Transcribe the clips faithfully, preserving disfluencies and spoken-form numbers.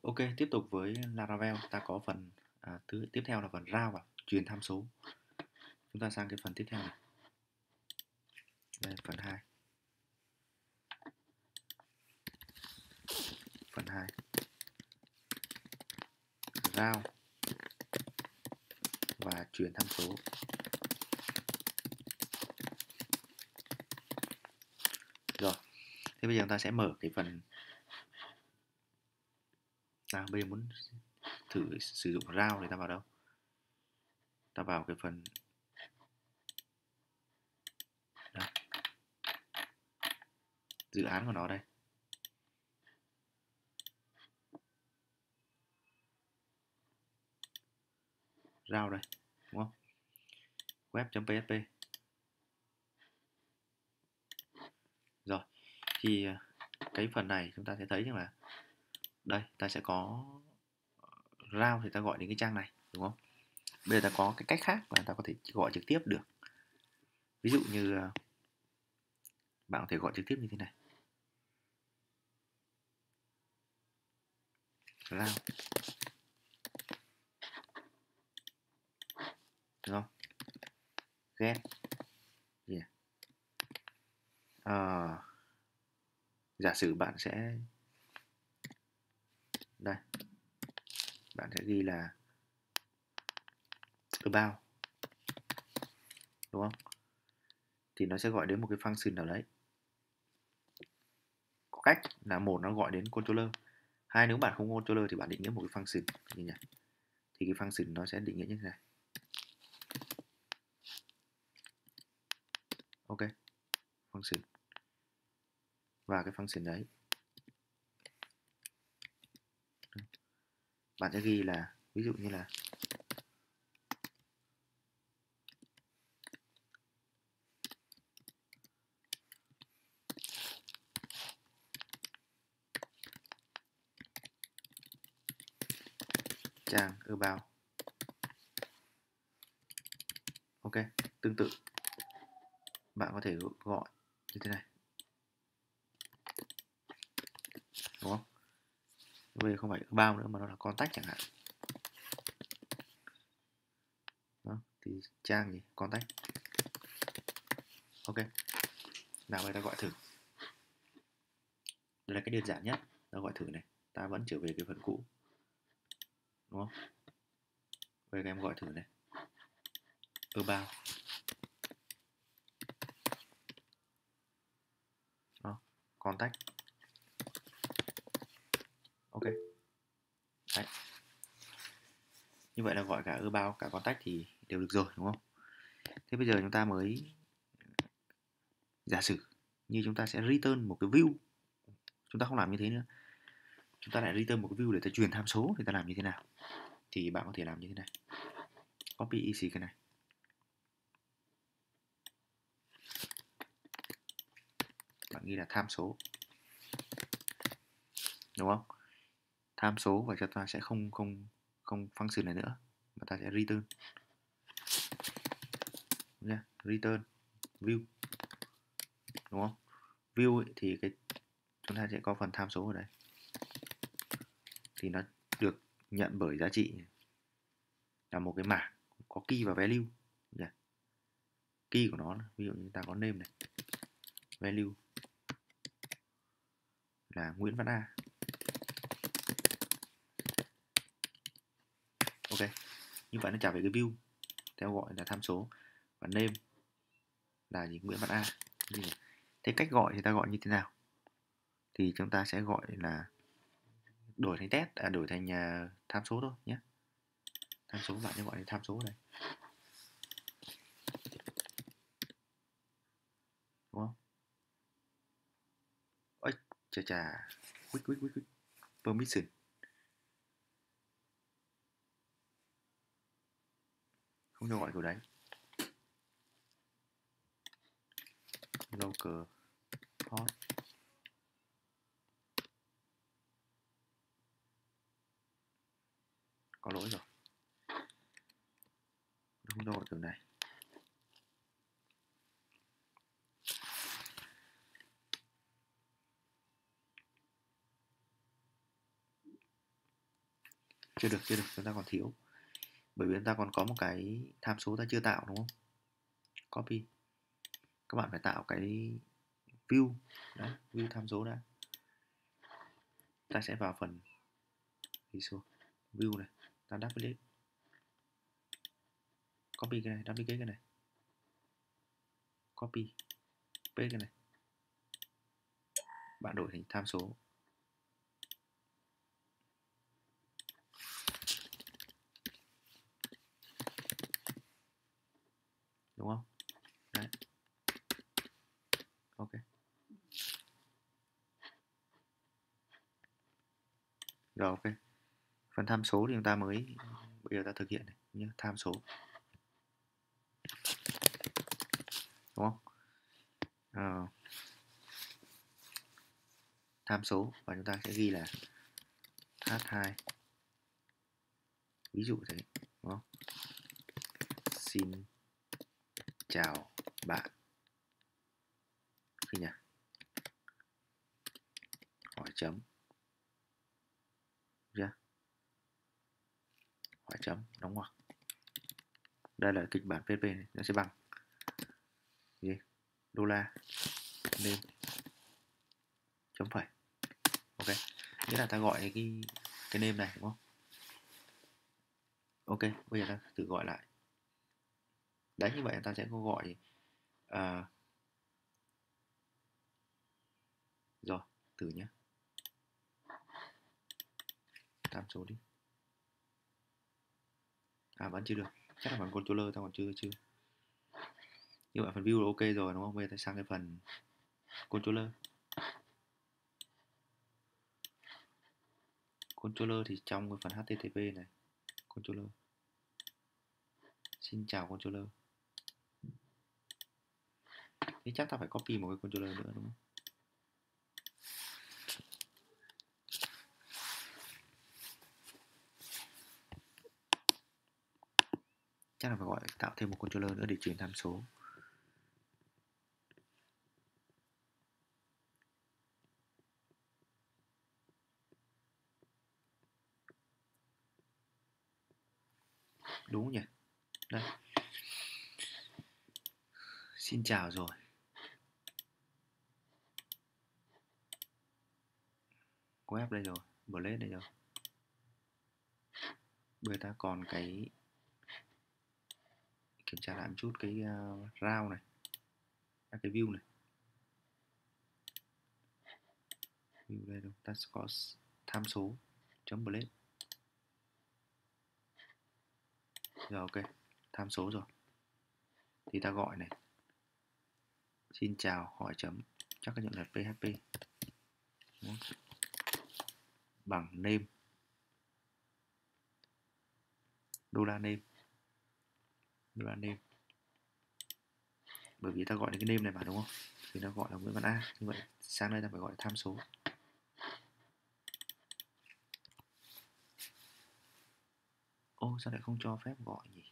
Ok, tiếp tục với Laravel, ta có phần à, thứ tiếp theo là phần route và truyền tham số. Chúng ta sang cái phần tiếp theo này. Đây, phần hai. Phần hai. Route và truyền tham số. Rồi, thế bây giờ chúng ta sẽ mở cái phần à, bây giờ muốn thử sử dụng route thì ta vào đâu? Ta vào cái phần đây. Dự án của nó đây. Route đây, đúng không? Web.php. Rồi, thì cái phần này chúng ta sẽ thấy rằng là đây, ta sẽ có route thì ta gọi đến cái trang này, đúng không? Bây giờ ta có cái cách khác là ta có thể gọi trực tiếp được. Ví dụ như bạn có thể gọi trực tiếp như thế này. Route. Được không? Get. Yeah. À, giả sử bạn sẽ đây, bạn sẽ ghi là about, đúng không? Thì nó sẽ gọi đến một cái function nào đấy. Có cách là một nó gọi đến controller, hai nếu bạn không có controller thì bạn định nghĩa một cái function như nhỉ? Thì cái function nó sẽ định nghĩa như thế này. Ok, function và cái function đấy bạn sẽ ghi là ví dụ như là trang about. Ok, tương tự bạn có thể gọi như thế này, đúng không? Bây giờ không phải about nữa mà nó là contact chẳng hạn. Đó, thì trang gì contact. Ok, nào bây ta gọi thử. Đây là cái đơn giản nhất, ta gọi thử này, ta vẫn trở về cái phần cũ, đúng không? Bây giờ các em gọi thử này, about. Đó, contact. Ok, đấy. Như vậy là gọi cả about cả contact thì đều được rồi, đúng không? Thế bây giờ chúng ta mới giả sử như chúng ta sẽ return một cái view. Chúng ta không làm như thế nữa, chúng ta lại return một cái view để ta truyền tham số. Thì ta làm như thế nào? Thì bạn có thể làm như thế này, copy easy cái này, bạn ghi là tham số, đúng không? Tham số và chúng ta sẽ không không không function này nữa mà ta sẽ return nha, return view, đúng không? View ấy, thì cái chúng ta sẽ có phần tham số ở đây, thì nó được nhận bởi giá trị là một cái mảng có key và value nhỉ? Key của nó ví dụ như ta có name này, value là Nguyễn Văn A. Ok, như vậy nó trả về cái view theo gọi là tham số, và name là gì? Nguyễn Văn A. Thế cách gọi thì ta gọi như thế nào? Thì chúng ta sẽ gọi là đổi thành test, à, đổi thành uh, tham số thôi nhé. Tham số bạn sẽ gọi là tham số đây, đúng không? Ôi, chà chà, quick quick quick quick permission. Không cho gọi kiểu đấy. Local host. Có lỗi rồi. Không cho gọi kiểu này. chưa được chưa được chúng ta còn thiếu, bởi vì chúng ta còn có một cái tham số ta chưa tạo đúng không? Copy, các bạn phải tạo cái view đấy, view tham số đã. Ta sẽ vào phần đi xuống view này, ta duplicate, copy cái này, duplicate cái này, copy paste cái này, bạn đổi thành tham số. Đúng không? Đấy. Ok. Rồi ok. Phần tham số thì chúng ta mới bây giờ ta thực hiện này nhé, tham số. Đúng không? À, tham số và chúng ta sẽ ghi là h hai. Ví dụ thế, đúng không? Xin chào bạn. Khi nhỉ? Hỏi chấm. Chưa? Hỏi chấm, đóng ngoặc. Đây là kịch bản pê hát pê này, nó sẽ bằng gì? Đô la name chấm phẩy. Ok. Nghĩa là ta gọi cái cái name này đúng không? Ok, bây giờ ta thử gọi lại. Đấy, như vậy ta sẽ có gọi uh, rồi, thử nhé. Tham số đi. À vẫn chưa được, chắc là phần controller ta còn chưa chưa. Như vậy phần view là ok rồi đúng không? Bây giờ ta sang cái phần controller. Controller thì trong cái phần hát tê tê pê này, controller. Xin chào controller. Thế chắc ta phải copy một cái controller nữa đúng không? Chắc là phải gọi tạo thêm một controller nữa để truyền tham số. Đúng nhỉ? Đây. Xin chào rồi. Web đây rồi, blade đây rồi. Bây ta còn cái kiểm tra lại một chút cái uh, round này, à, cái view này. View đây đâu, ta có tham số chấm blade. Rồi ok, tham số rồi. Thì ta gọi này. Xin chào hỏi chấm, chắc có nhận là pê hát pê. Đúng không? Bằng name. Đô la name. Đô la name. Bởi vì ta gọi đến cái name này mà đúng không? Thì ta gọi là Nguyễn Văn A. Như vậy sang đây ta phải gọi là tham số. Ô sao lại không cho phép gọi nhỉ?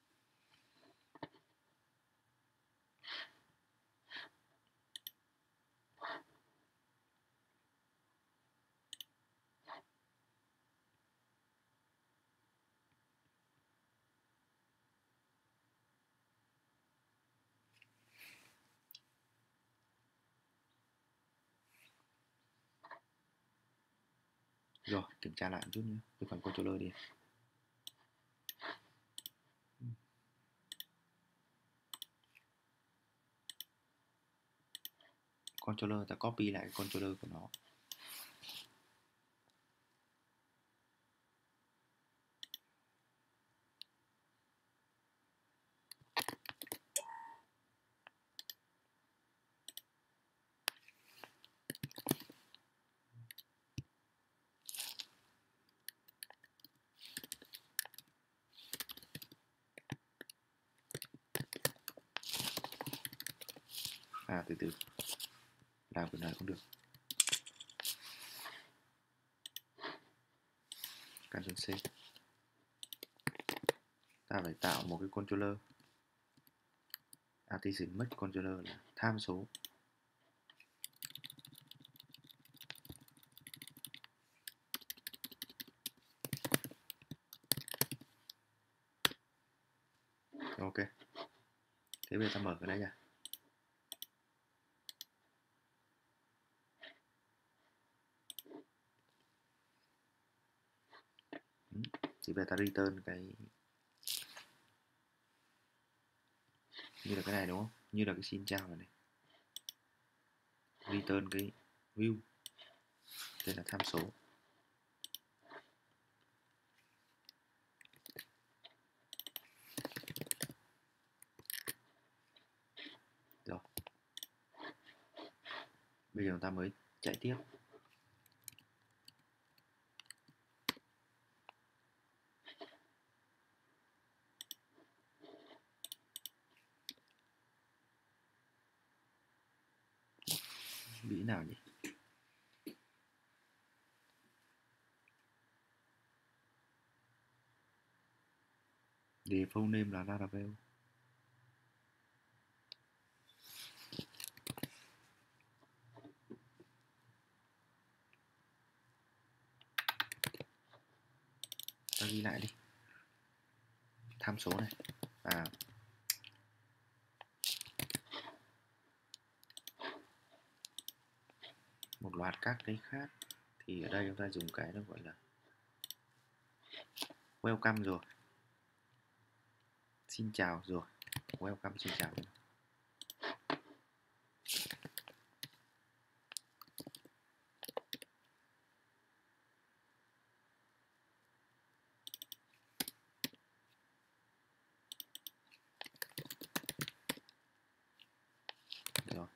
Rồi, kiểm tra lại một chút nữa. Cái phần controller đi. Controller ta copy lại cái controller của nó. À từ từ, làm cái này cũng được. Ctrl C. Ta phải tạo một cái controller. Artisan make controller là tham số. Ok, thế bây giờ ta mở cái này ra. Ừ. Thì bây giờ ta return cái như là cái này đúng không, như là cái xin chào này, return cái view đây là tham số. Rồi bây giờ chúng ta mới chạy tiếp. Bị nào nhỉ? Default name là Laravel. Ta ghi lại đi. Tham số này. À, một loạt các cái khác. Thì ở đây chúng ta dùng cái nó gọi là welcome rồi. Xin chào rồi. Welcome xin chào. Rồi.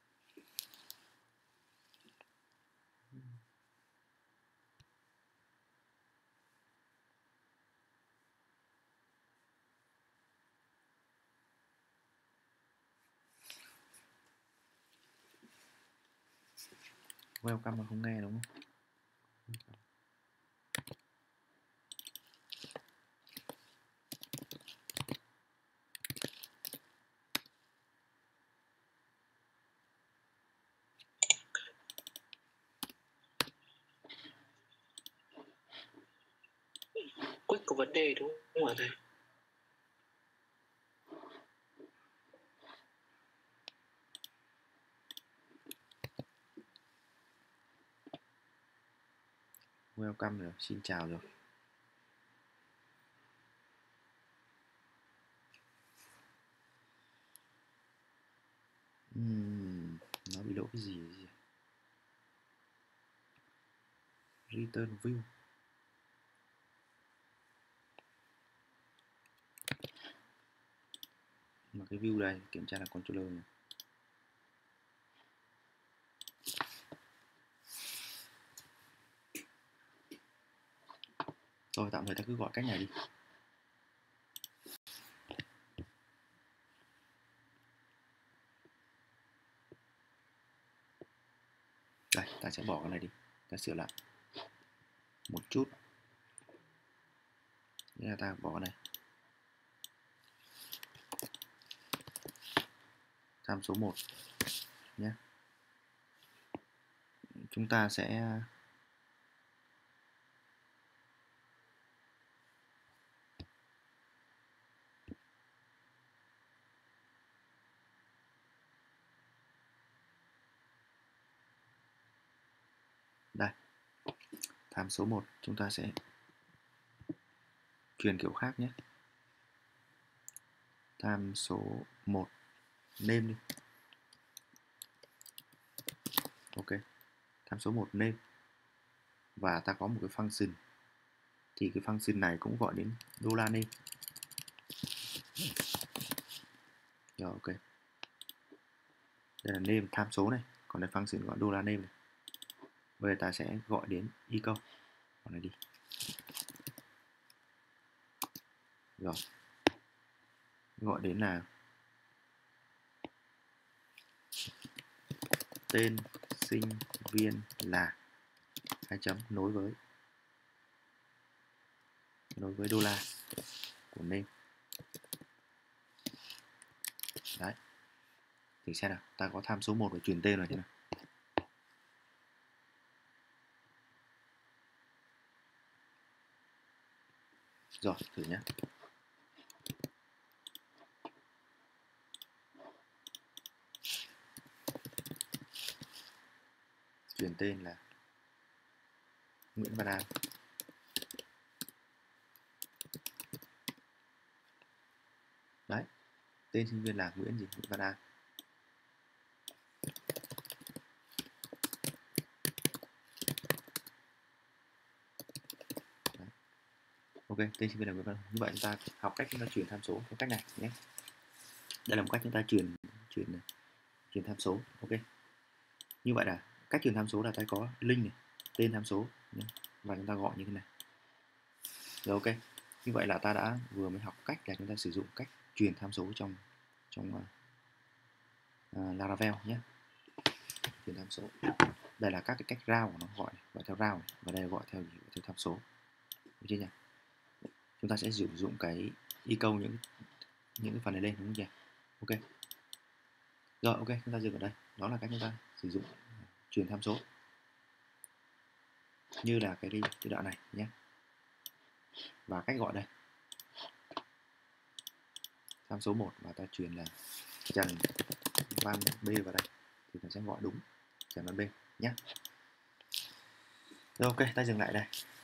Welcome mà không nghe đúng không? Quick có vấn đề đúng không hả thầy? Welcome rồi, xin chào rồi. Uhm, nó bị lỗi cái gì vậy? Return view. Mà cái view đây kiểm tra là controller này. Rồi tạm thời ta cứ gọi cách này đi. Đây, ta sẽ bỏ cái này đi. Ta sửa lại một chút. Nghĩa là ta bỏ cái này. Tham số một nhé. Chúng ta sẽ đây. Tham số một chúng ta sẽ truyền kiểu khác nhé. Tham số một name đi. Ok. Tham số một name. Và ta có một cái function. Thì cái function này cũng gọi đến dollar name. Rồi ok. Đây là name tham số này, còn đây function gọi dollar name này. Bây giờ ta sẽ gọi đến y câu. Còn này đi. Rồi. Gọi đến là tên sinh viên là hai chấm nối với nối với đô la của name. Đấy. Thử xem nào, ta có tham số một để truyền tên là thế nào. Rồi, thử nhé. tên là Nguyễn Văn An. Đấy, tên sinh viên là Nguyễn gì? Nguyễn Văn An. Đấy. Ok, tên sinh viên là Nguyễn Văn An. Như vậy chúng ta học cách chúng ta truyền tham số theo cách này nhé. Đây là một cách chúng ta truyền truyền truyền tham số. Ok. Như vậy là cách truyền tham số là ta có link này, tên tham số nhé, và chúng ta gọi như thế này. Rồi ok. Như vậy là ta đã vừa mới học cách là chúng ta sử dụng cách truyền tham số trong trong uh, uh, Laravel nhé. Truyền tham số. Đây là các cái cách route của nó, gọi gọi theo route này, và đây gọi theo gọi theo tham số. Được chưa nhỉ? Chúng ta sẽ sử dụng cái echo những những cái phần này lên, đúng không nhỉ? Ok. Rồi ok, chúng ta dừng ở đây. Đó là cách chúng ta sử dụng truyền tham số như là cái cái đoạn này nhé. Và cách gọi đây, tham số một và ta truyền là Trần Văn B vào đây thì ta sẽ gọi đúng Trần Văn B nhé. Rồi ok, ta dừng lại đây.